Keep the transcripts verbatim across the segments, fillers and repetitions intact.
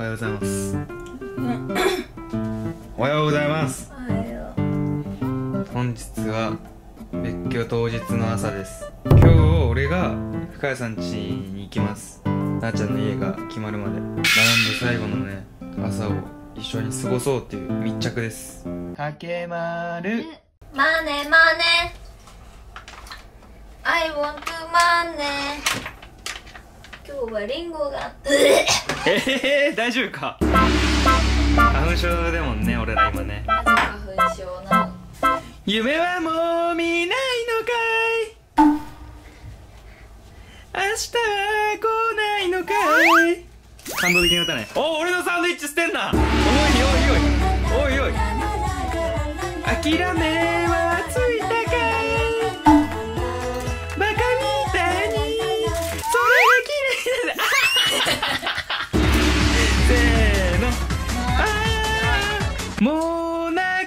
ようございます。おはようございます。本日は別居当日の朝です。今日俺が深谷さん家に行きます。なあちゃんの家が決まるまで並んで最後のね朝を一緒に過ごそうっていう密着です。かけまるマネマネ I want money。 今日はリンゴがええー、大丈夫か。花粉症だもんね俺ら今ね。 なぜ花粉症なの。 夢はもう見ないのかい、明日は来ないのかい。感動的な歌ね。お、俺のサンドイッチ捨てんな。おいおいおいおいおい、諦めはついたかい、バカみたいにそれが綺麗だせーの、あーもう泣かない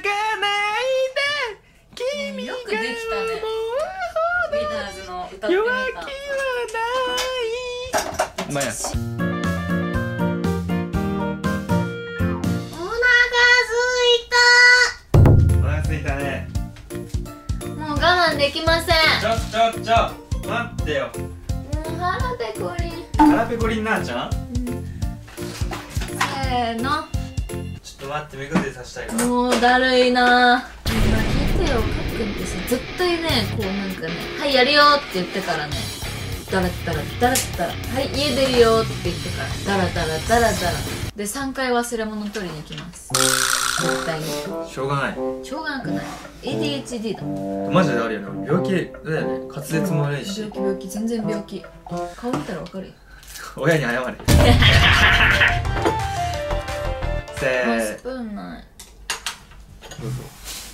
で君がよくできたね。ウィナーズの歌ってみた。 弱気はないまあや我慢できません。 ちょちょちょ待ってよ。 もう腹ペコリン。 腹ペコリンなあちゃん、うん、 せーの。 ちょっと待って、めくってさしたいから。 もうだるいな。今聞いてよ、かっくんってさ絶対ねこうなんかね「はいやるよ」って言ってからねダラダラダラダラ「はい家出るよ」って言ってからダラダラダラダラでさんかい忘れ物取りに行きます。絶対にしょうがない。 しょうがなくない。 エーディーエイチディー だもん。 マジであるよね。病気だよね。滑舌も悪いし。 病気病気全然病気。顔見たらわかるよ。 親に謝れせーあスプーンない。 どうぞ。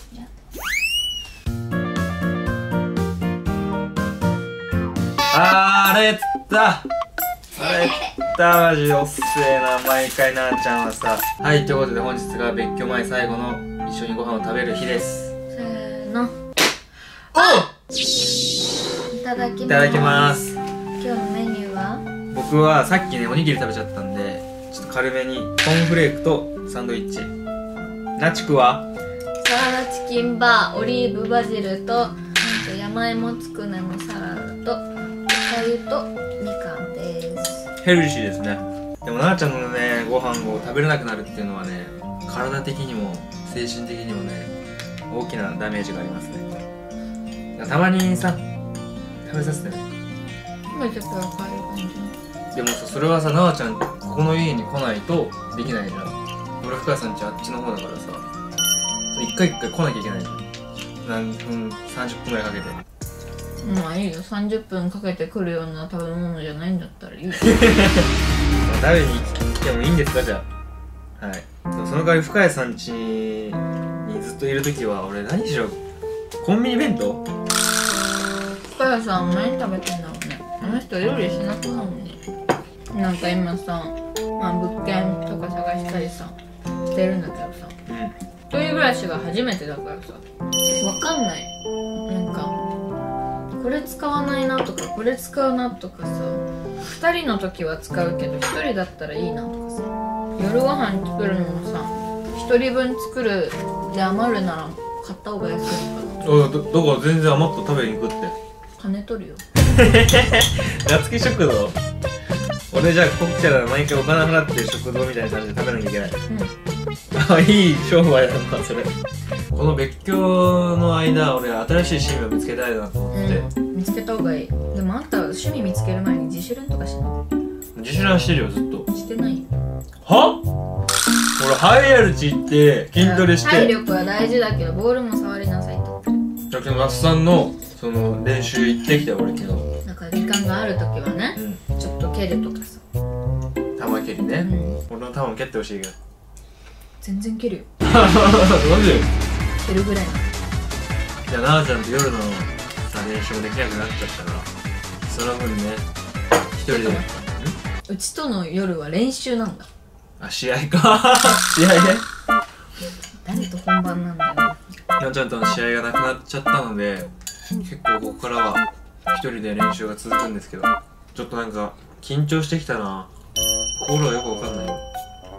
あれったあれったマジでおっせえな毎回なあちゃんはさ。はい、ということで本日が別居前最後の一緒にご飯を食べる日です。 せーの。 おいただきます。 いただきます。 今日のメニューは僕はさっきねおにぎり食べちゃったんでちょっと軽めにコーンフレークとサンドイッチ。なちくはサラダチキンバー、オリーブバジルと山芋つくねのサラダとおかゆとみかんです。 ヘルシーですね。でもなあちゃんのねご飯を食べれなくなるっていうのはね体的にも精神的にもね大きなダメージがありますね。たまにさ食べさせてね。 今ちょっとわかる感じ。 でもさそれはさなあちゃんここの家に来ないとできないじゃん。俺深谷さんちあっちの方だからさ一回一回来なきゃいけないじゃん。何分さんじゅっぷんぐらいかけて。 まあいいよ。さんじゅっぷんかけて来るような食べ物じゃないんだったらいいよ食べに来てもいいんですかじゃあ。はい。その代わり深谷さん家にずっといるときは俺何しろコンビニ弁当。 深谷さん何食べてんだろうね。あの人料理しなそうだもんね。なんか今さ、まあ、物件とか探したりさしてるんだけどさ、うん、一人暮らしが初めてだからさわかんない。なんかこれ使わないなとかこれ使うなとかさふたりの時は使うけどひとりだったらいいなとかさ夜ご飯作るのもさひとりぶん作るで余るなら買った方が安いのかな。 あだだから全然余った食べに行くって金取るよ夏木食堂。俺じゃあここ来たら毎回お金払って食堂みたいな感じで食べなきゃいけない。うんあいい商売だなそれ。この別居の間俺新しい趣味を見つけたいなと思って、うん、 見つけた方がいい。でもあんた趣味見つける前に自主練とかしない。 自主練してるよずっと。 してないよ。 は俺ハイアルチ行って筋トレして体力は大事だけどボールも触りなさいって言ってる。 だけど那須さんのその練習行ってきたよ俺昨日。 だから時間がある時はね、うん、ちょっと蹴るとかさ球蹴りね、うん、俺の球も蹴ってほしいけど全然蹴るよマジで蹴るぐらい。 じゃあなあちゃんと夜のさ練習もできなくなっちゃったからその分ね一人でうちとの夜は練習なんだ。 あ試合か試合ね。 誰と本番なんだよ。 なあちゃんとの試合がなくなっちゃったので結構ここからは一人で練習が続くんですけどちょっとなんか緊張してきたな。心がよくわかんないよ。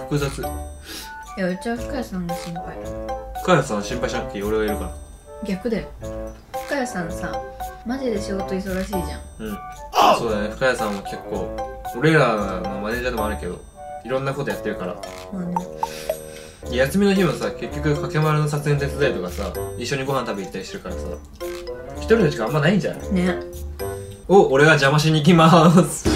複雑。 いや、うちは深谷さんが心配。 深谷さん心配しなくていい、俺がいるから。 逆だよ。深谷さんさ、マジで仕事忙しいじゃん。 うん、そうだね。深谷さんも結構俺らのマネージャーでもあるけど、いろんなことやってるから。 まあね。 休みの日もさ、結局かけまるの撮影の手伝いとかさ、一緒にご飯食べ行ったりしてるからさ、一人の時間あんまないんじゃないね。 を俺が邪魔しに行きまーす。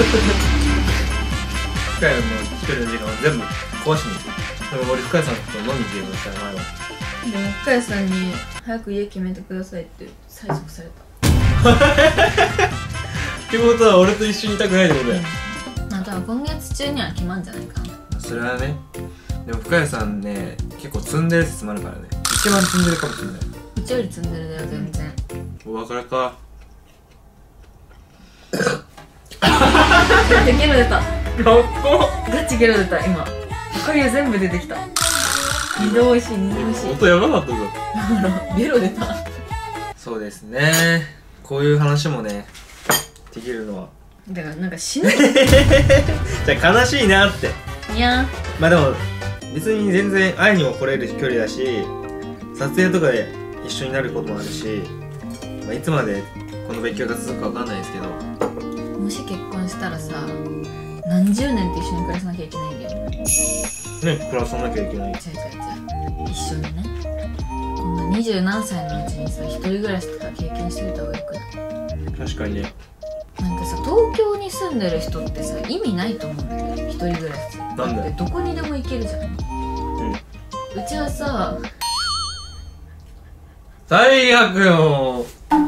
深谷の一人の時間は全部壊しに行く。でも俺深谷さんと飲みに行けるのしたら前は。 でも深谷さんに早く家決めてくださいって催促された。 ってことは俺と一緒にいたくないってことだよ。 まあ多分今月中には決まんじゃないかな。 それはね。でも深谷さんね、結構積んでる説もあるからね。一番積んでるかもしれない。 うちより積んでるだよ全然。 お別れか。 ゲロ出た。 学校ガチゲロ出た今。これ全部出てきた。二度おいしい二度おいしい。 音やばかったぞ。 ゲロ出た。 そうですね。こういう話もねできるのは。 だからなんか死ぬ。 じゃあ悲しいなって。 いやまあでも別に全然会いにも来れる距離だし、撮影とかで一緒になることもあるし、まあ、いつまでこの別居が続くかわかんないですけど、 もし結婚したらさ、何十年って一緒に暮らさなきゃいけないんだよね。 ね、暮らさなきゃいけない。 違う違う違う、一緒にね。こんな二十何歳のうちにさ、一人暮らしとか経験しておいた方がよくない？ 確かにね。 なんかさ、東京に住んでる人ってさ、意味ないと思うんだけど、一人暮らし。 なんで？ だってどこにでも行けるじゃん。うん。うちはさ、 最悪よ。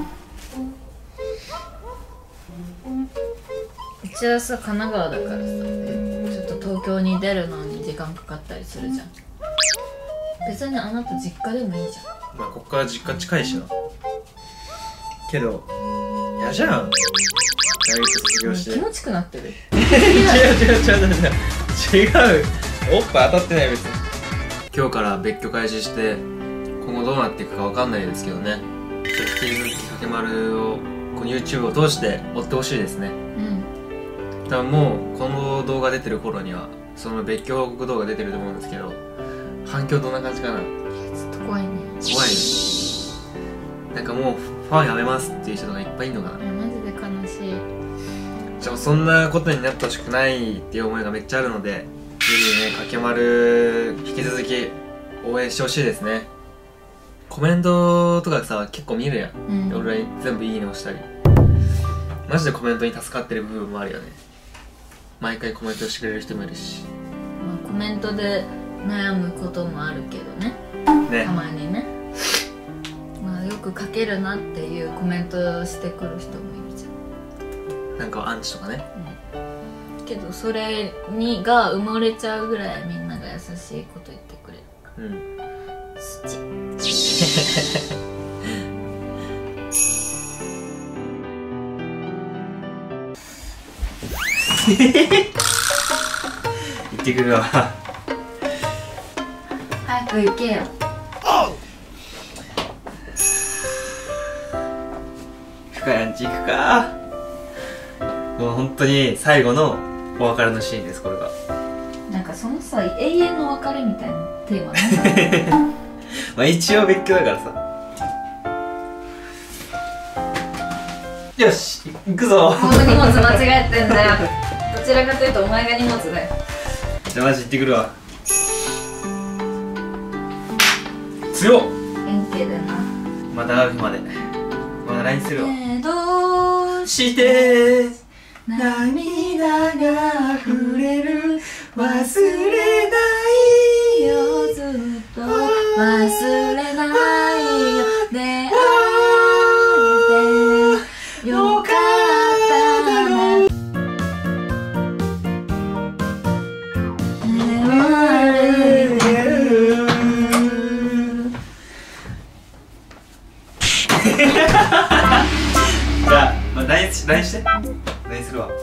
うちはさ、神奈川だからさ、ちょっと東京に出るのに時間かかったりするじゃん。別にあなた実家でもいいじゃん。 まあこっから実家近いしな。けど嫌じゃん、大学卒業して。 気持ちくなってる。 違う違う違う違う違う違う、おっぱい当たってない別に。今日から別居開始して今後どうなっていくかわかんないですけどね。ちょっと引き続きかけまるをこの YouTube を通して追ってほしいですね。 うん。 多分もうこの動画出てる頃にはその別居報告動画出てると思うんですけど、反響どんな感じかな。 ちょっと怖いね。 怖いね。なんかもうファンやめますっていう人がいっぱいいるのかな。 マジで悲しい。 じゃあそんなことになってほしくないっていう思いがめっちゃあるので、ぜひねかけまる引き続き応援してほしいですね。コメントとかさ結構見るやん、うん、俺らに全部いいね押したり、マジでコメントに助かってる部分もあるよね。毎回コメントしてくれる人もいるし、 まあ、コメントで悩むこともあるけどね、ね、たまにね。まあよく書けるなっていうコメントしてくる人もいるじゃん。 なんかアンチとかね、 うん、けどそれにが埋もれちゃうぐらいみんなが優しいこと言ってくれる。うん、土行ってくるわ。 早く行けよ。 深谷んち行くか。もう本当に最後のお別れのシーンです、これが。 なんかそのさ、永遠の別れみたいなテーマなんだまあ一応別居だからさ。よし、行くぞ。 もう荷物間違えてんだよ。どちらかというとお前が荷物だよ。 じゃあマジ行ってくるわ。強っ。 円形だな。 また会う日まで。まだ ライン するわ。 どうして涙が溢れる、忘れないよ、 ずっと忘れないよ、出会えてよかったね。 じゃあ、まあ、ライン ライン して ライン するわ。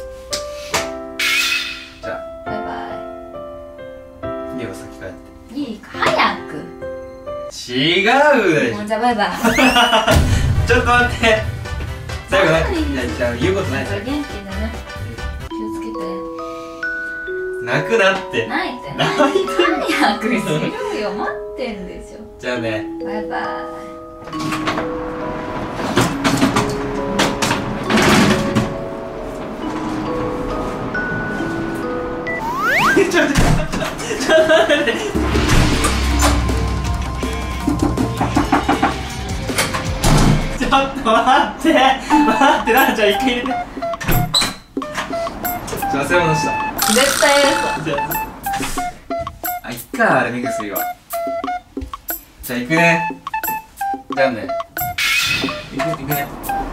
じゃあバイバイ。家を先帰って。 イ。いいか、早く。 違う。 もうじゃあバイバイ。 ちょっと待って。最後何？いや、じゃあ言うことない。 元気だね。気をつけて。 全泣くなって。 泣いてない。 泣いてる。 早くしろよ、待ってんでしょ。 じゃあね。 バイバイ。 ちょっとちょっと待って。ちょっと待って待って、ななちゃん一回入れて。ちょ忘れ物した。 絶対やるじゃああ、いっか、あれ目薬は。じゃあ行くね。じゃあね。行く行くね。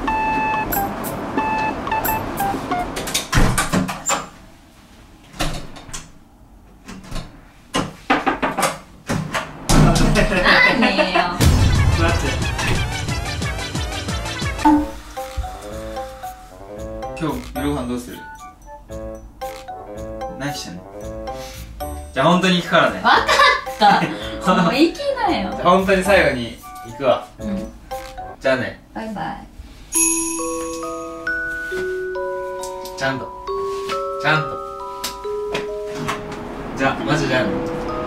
何よ。 待って。今日夜ご飯どうする？何してんの？じゃあ本当に行くからね。 わかったもう行きなよ。 じゃあ本当に最後に行くわ。 うん。 じゃあね。 バイバイ。 ちゃんとちゃんと。じゃあマジじゃあね。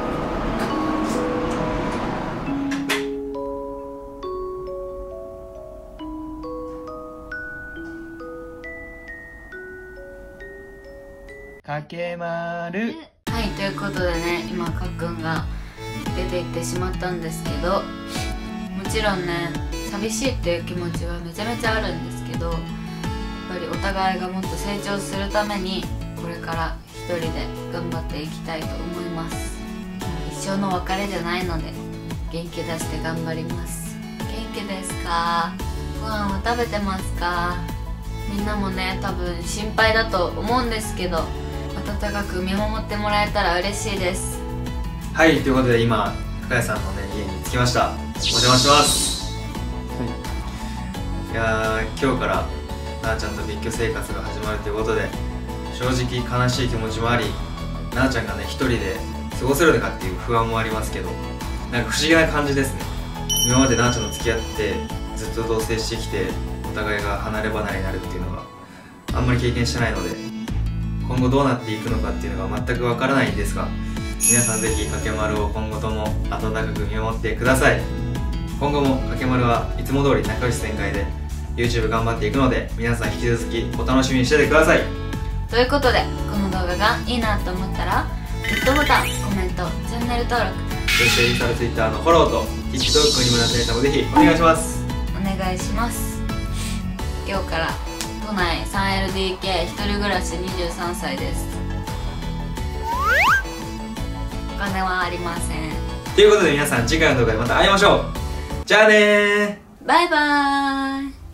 かけまる。 はい、ということでね、今かっくんが出て行ってしまったんですけど、もちろんね寂しいっていう気持ちはめちゃめちゃあるんですけど、やっぱりお互いがもっと成長するためにこれから一人で頑張っていきたいと思います。一生の別れじゃないので元気出して頑張ります。元気ですか？ご飯は食べてますか？みんなもね多分心配だと思うんですけど、温かく見守ってもらえたら嬉しいです。 はい、ということで今深谷さんのね家に着きました。お邪魔します。はい、いやー今日からなあちゃんと別居生活が始まるということで、正直悲しい気持ちもあり、なあちゃんがね一人で過ごせるのかっていう不安もありますけど、なんか不思議な感じですね。今までなあちゃんと付き合ってずっと同棲してきて、お互いが離れ離れになるっていうのがあんまり経験してないので、今後どうなっていくのかっていうのが全くわからないんですが、皆さんぜひかけまるを今後とも温かく見守ってください。今後もかけまるはいつも通り仲良し全開で YouTube 頑張っていくので、皆さん引き続きお楽しみにしててください。 ということで、この動画がいいなと思ったらグッドボタン、コメント、チャンネル登録、 そしてインスタ、Twitter のフォローと TikTok にもなっていたのでぜひお願いします。 お願いします。今日から都内 スリーエルディーケー 一人暮らしにじゅうさんさいです。お金はありません。 ということで皆さん次回の動画でまた会いましょう。じゃあねー。 バイバーイ。